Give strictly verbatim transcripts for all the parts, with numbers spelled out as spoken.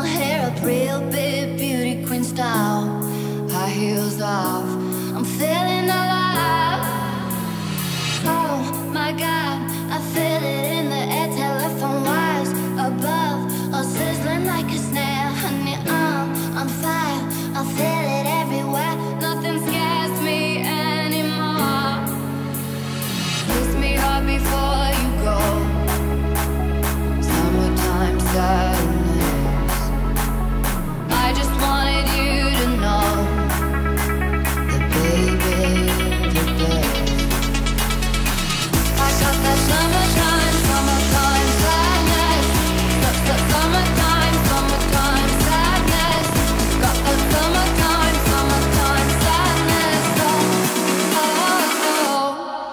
my hair up real big, beauty queen style. High heels off, I'm feeling alive. Oh my God, I feel it in the air. Telephone wires above, all sizzling like a snare. Honey, I'm on fire, I feel it everywhere. Nothing scares me anymore. Kiss me hard before you go. Summertime sadness. I just wanted you to know that baby, you're the best. I got that summertime, summertime sadness. Got that summertime, summertime sadness. Got that summertime, summertime sadness. Oh, oh, oh.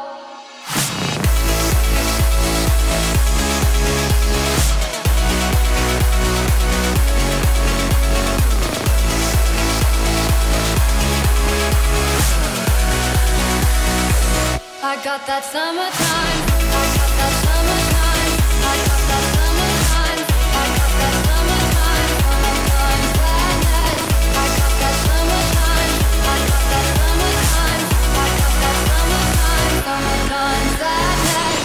I got that summertime, I got that summertime, I got that summertime, I got that summertime, summertime sadness. I got that summertime, I got that summertime, I got that summertime, summertime sadness.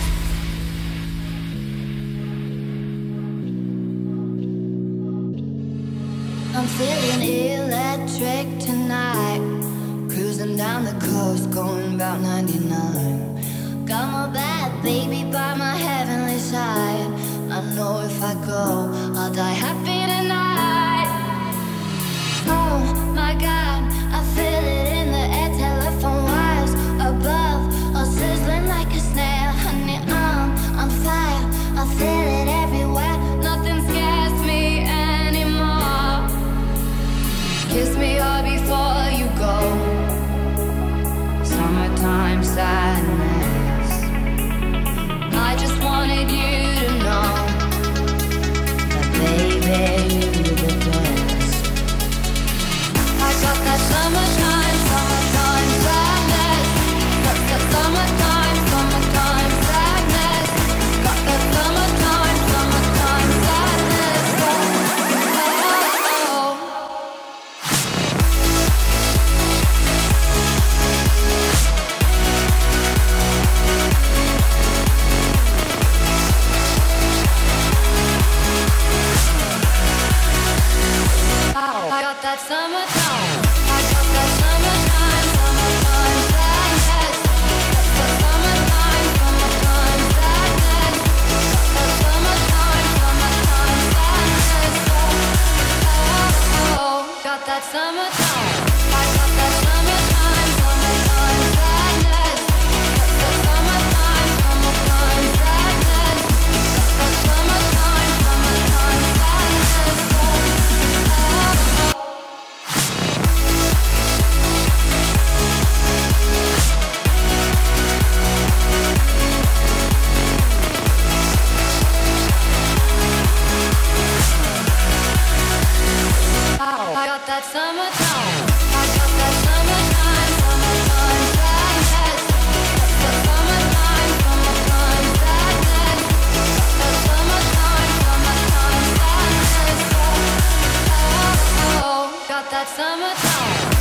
I'm feeling electric tonight. Cruising down the coast, going about ninety-nine. Got my bad baby by my heavenly side. I know if I go, I'll die happy tonight. Oh my God, I feel it in the air. Telephone wires above, all sizzling like a snare. Honey, I'm on fire, I feel it everywhere. Nothing scares me anymore. Kiss me hard before you go. Summertime sadness. I just wanted you to know that baby, you're the best. I got that summertime, summertime sadness. Got that summertime, summertime sadness. Got that summertime, summertime sadness. Oh, oh, oh. I got that summertime, I got that summertime, summertime sadness. Got that summertime, summertime sadness. Got that summertime, summertime sadness. Oh, oh, oh. Got that summertime, I got that summertime, summertime sadness. Got that summertime, summertime sadness. Got that summertime, summertime sadness. I got that summertime, I got that summertime, summertime sadness. Got that summertime, summertime sadness. Got that summertime, summertime sadness. Oh, oh, oh. Got that summertime.